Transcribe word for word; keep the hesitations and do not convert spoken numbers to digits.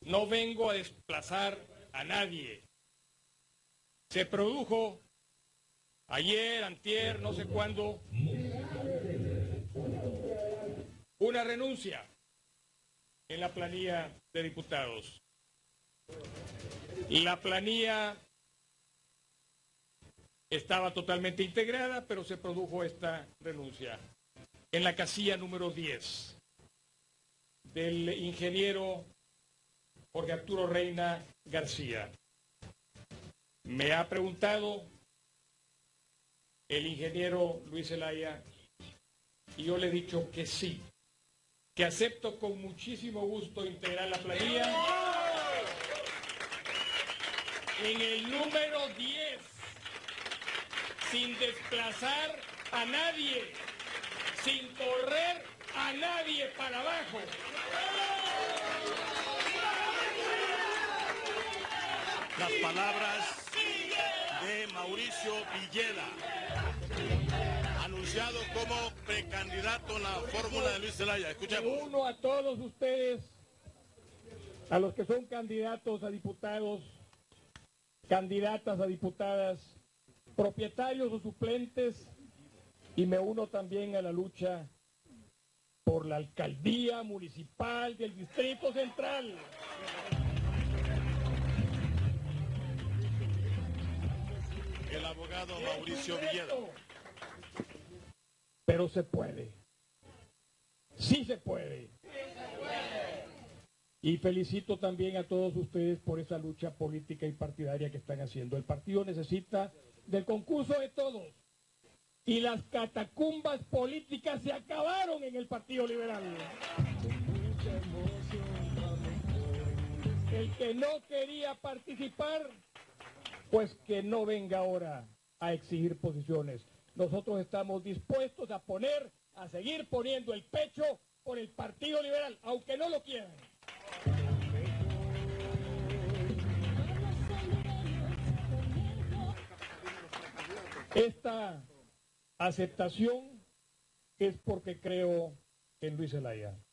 No vengo a desplazar a nadie. Se produjo ayer, antier, no sé cuándo, una renuncia en la planilla de diputados. La planilla estaba totalmente integrada, pero se produjo esta renuncia en la casilla número diez del ingeniero Jorge Arturo Reina García. Me ha preguntado el ingeniero Luis Zelaya y yo le he dicho que sí, que acepto con muchísimo gusto integrar la planilla en el número diez, sin desplazar a nadie, sin correr a nadie para abajo. Las palabras de Mauricio Villeda, anunciado como precandidato en la fórmula de Luis Zelaya. Escuchemos. Uno a todos ustedes, a los que son candidatos a diputados, candidatas a diputadas, propietarios o suplentes, y me uno también a la lucha por la alcaldía municipal del Distrito Central. El abogado Mauricio Villeda. Pero se puede. Sí se puede. Y felicito también a todos ustedes por esa lucha política y partidaria que están haciendo. El partido necesita del concurso de todos. Y las catacumbas políticas se acabaron en el Partido Liberal. El que no quería participar, pues que no venga ahora a exigir posiciones. Nosotros estamos dispuestos a poner, a seguir poniendo el pecho por el Partido Liberal, aunque no lo quieran. Esta aceptación es porque creo en Luis Zelaya.